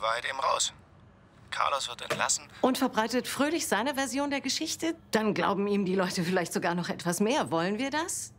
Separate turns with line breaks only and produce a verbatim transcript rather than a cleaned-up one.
Wahrheit eben raus. Carlos wird entlassen.
Und verbreitet fröhlich seine Version der Geschichte? Dann glauben ihm die Leute vielleicht sogar noch etwas mehr. Wollen wir das?